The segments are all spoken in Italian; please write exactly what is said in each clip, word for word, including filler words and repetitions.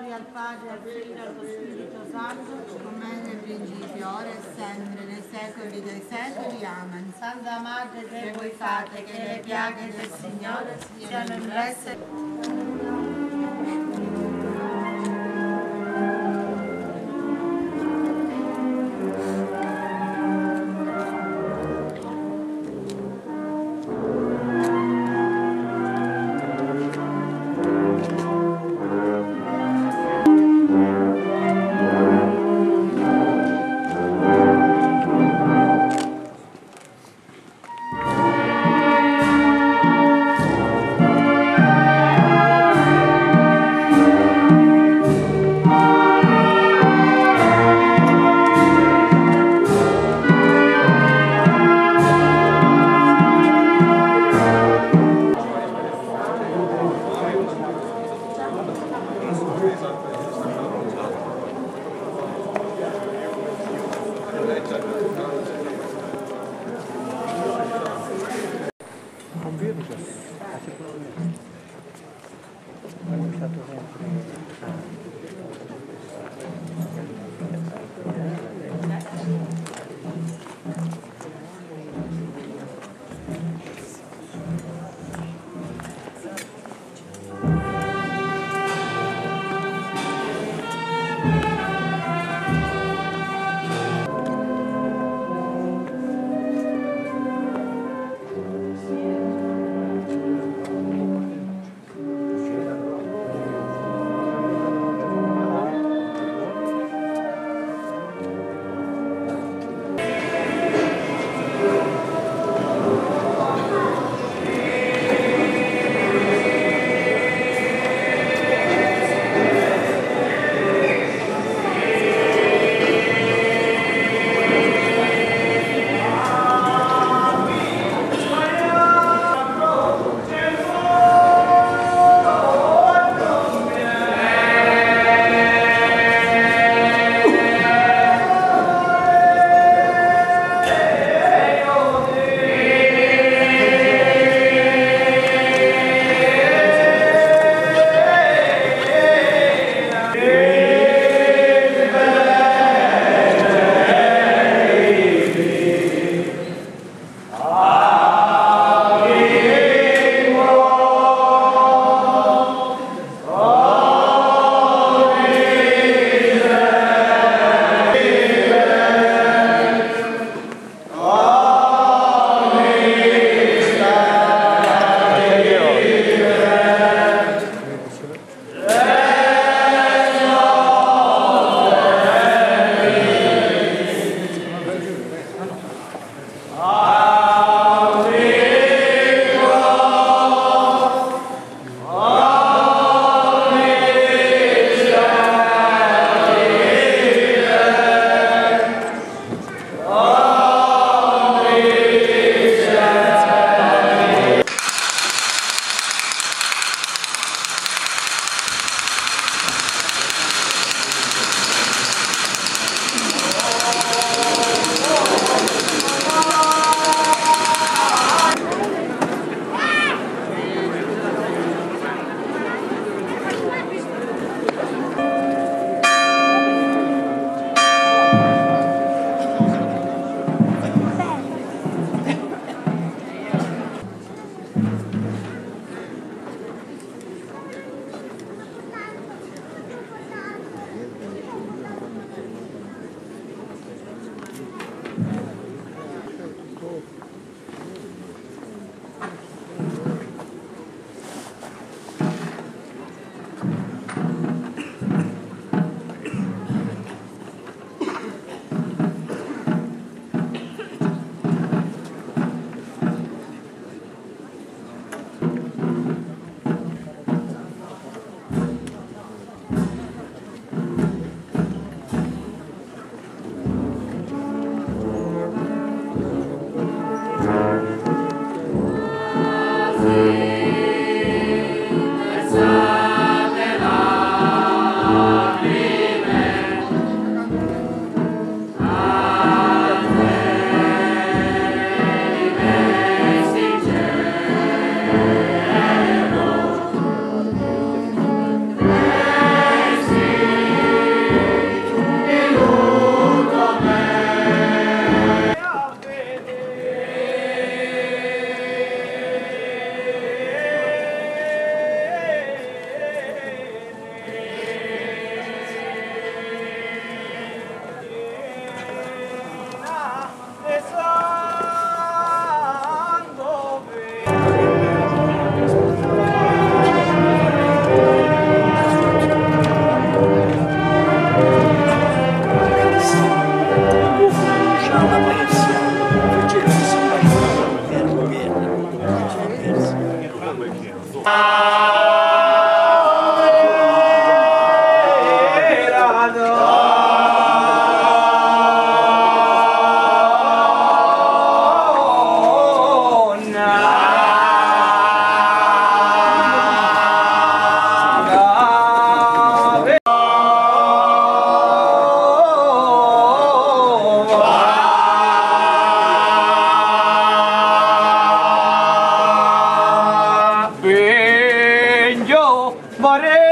Gloria al Padre, al Figlio e allo Spirito Santo, come nel principio, ora e sempre, nei secoli dei secoli. Amen. Santa Madre, che voi fate che le piaghe del Signore siano impresse.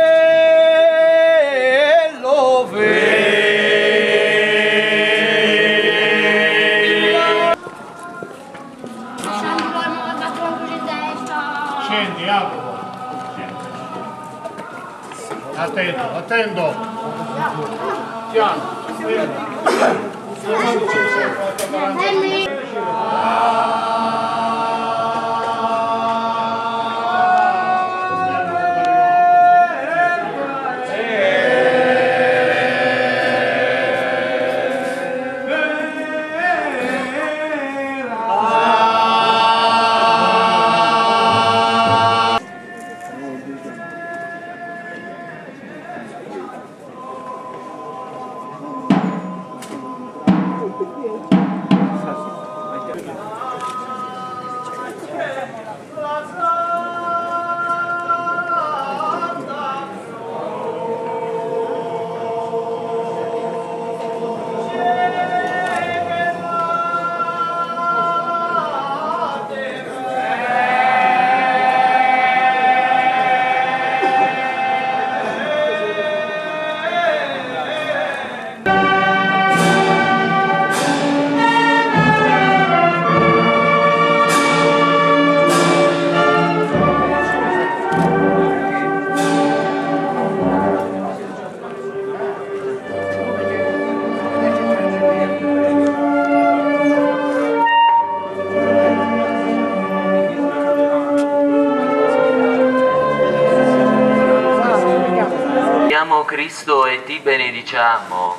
lo scendi, apro. Attento, attento. Piano. Cristo e ti benediciamo.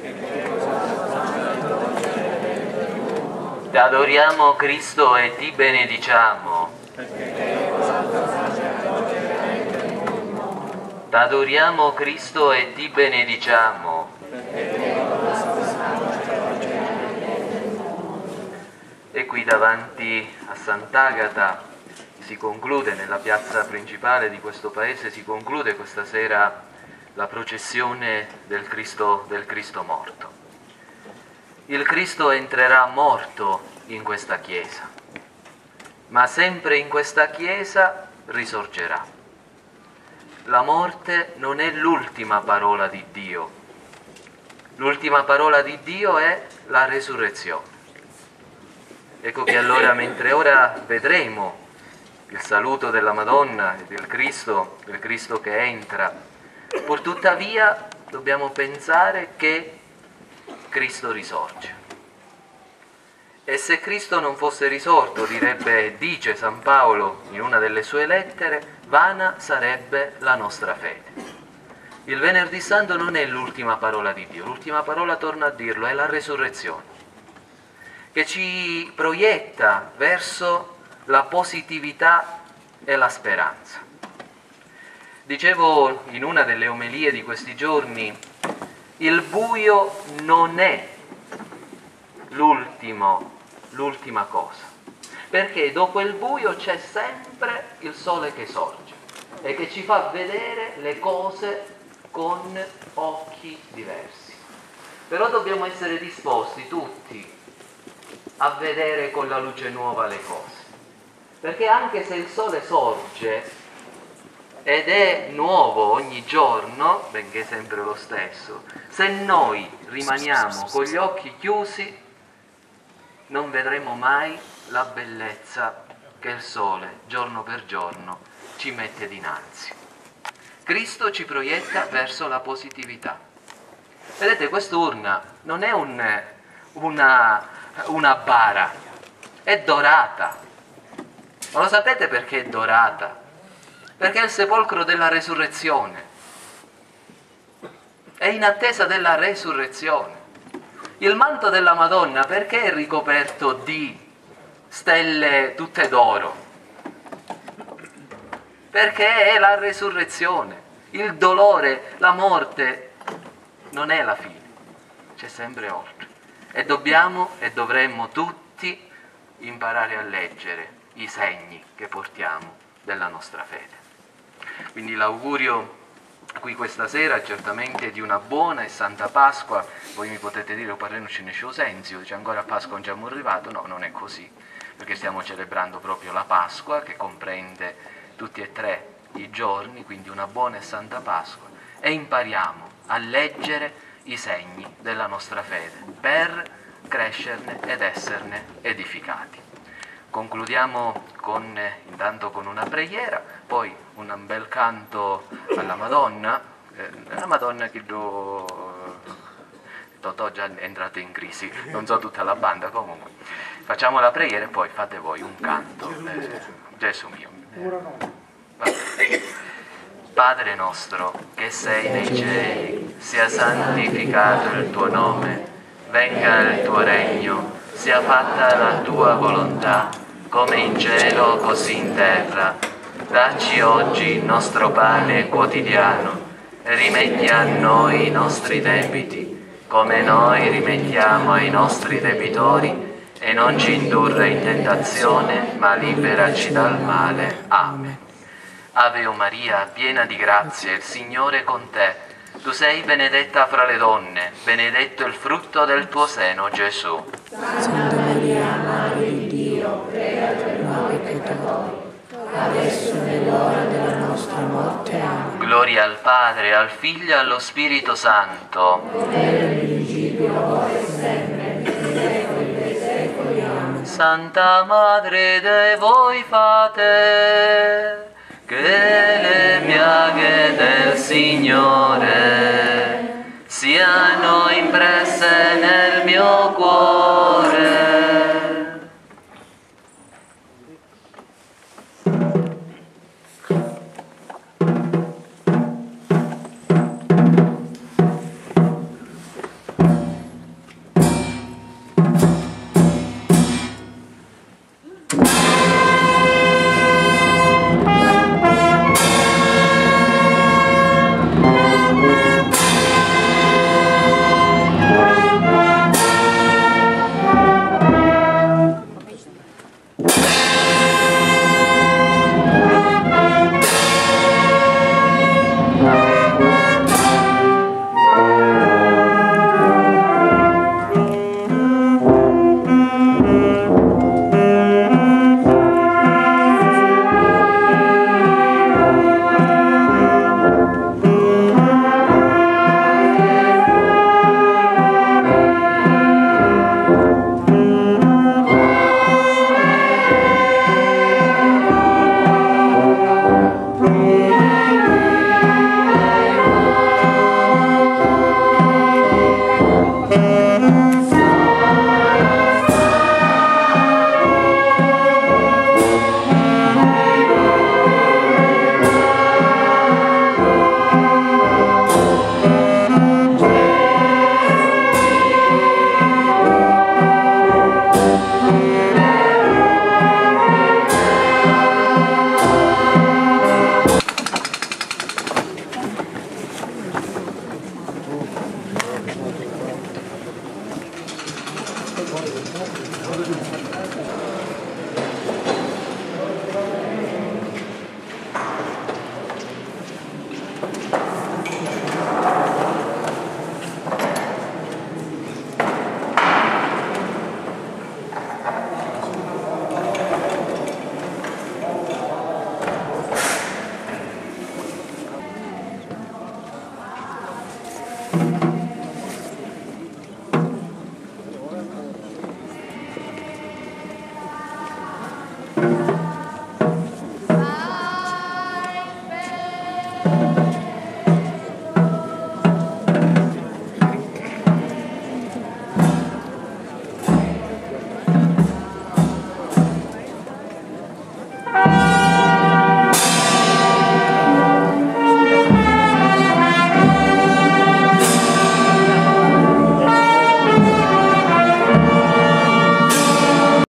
Ti adoriamo Cristo e ti benediciamo. Ti adoriamo Cristo e ti benediciamo. E qui davanti a Sant'Agata si conclude, nella piazza principale di questo paese, si conclude questa sera la processione del Cristo, del Cristo morto. Il Cristo entrerà morto in questa chiesa, ma sempre in questa chiesa risorgerà. La morte non è l'ultima parola di Dio. L'ultima parola di Dio è la resurrezione. Ecco che allora, mentre ora vedremo il saluto della Madonna e del Cristo, del Cristo che entra, pur tuttavia dobbiamo pensare che Cristo risorge. E se Cristo non fosse risorto, direbbe, dice San Paolo in una delle sue lettere, vana sarebbe la nostra fede. Il Venerdì Santo non è l'ultima parola di Dio, l'ultima parola, torno a dirlo, è la resurrezione, che ci proietta verso la positività e la speranza. Dicevo in una delle omelie di questi giorni, il buio non è l'ultimo, l'ultima cosa, perché dopo il buio c'è sempre il sole che sorge e che ci fa vedere le cose con occhi diversi. Però dobbiamo essere disposti tutti a vedere con la luce nuova le cose, perché anche se il sole sorge ed è nuovo ogni giorno, benché sempre lo stesso, se noi rimaniamo con gli occhi chiusi non vedremo mai la bellezza che il sole giorno per giorno ci mette dinanzi. Cristo ci proietta verso la positività. Vedete, quest'urna non è un, una, una bara, è dorata. Ma lo sapete perché è dorata? Perché è il sepolcro della resurrezione, è in attesa della resurrezione. Il manto della Madonna perché è ricoperto di stelle tutte d'oro? Perché è la resurrezione. Il dolore, la morte non è la fine, c'è sempre oltre. E dobbiamo e dovremmo tutti imparare a leggere i segni che portiamo della nostra fede. Quindi l'augurio qui questa sera è certamente di una buona e santa Pasqua. Voi mi potete dire, oh padre, non ce ne c'è senzio, dice ancora a Pasqua non siamo arrivati. No, non è così, perché stiamo celebrando proprio la Pasqua, che comprende tutti e tre i giorni, quindi una buona e santa Pasqua, e impariamo a leggere i segni della nostra fede per crescerne ed esserne edificati. Concludiamo con, eh, intanto con una preghiera, poi un bel canto alla Madonna, eh, la Madonna che do... Totò già è entrato in crisi, non so tutta la banda, comunque facciamo la preghiera e poi fate voi un canto. Eh, Gesù mio. Eh, Padre nostro che sei nei cieli, sia santificato il tuo nome, venga il tuo regno, sia fatta la tua volontà, come in cielo così in terra. Dacci oggi il nostro pane quotidiano e rimetti a noi i nostri debiti, come noi rimettiamo ai nostri debitori, e non ci indurre in tentazione, ma liberaci dal male. Amen. Ave o Maria, piena di grazia, il Signore è con te. Tu sei benedetta fra le donne, benedetto il frutto del tuo seno, Gesù. Santa Maria, Madre di Dio, prega per noi peccatori, adesso è l'ora della nostra morte. Amen. Gloria al Padre, al Figlio e allo Spirito Santo. Santa Madre Dei, voi fate che le piaghe del Signore siano impresse nel mio cuore.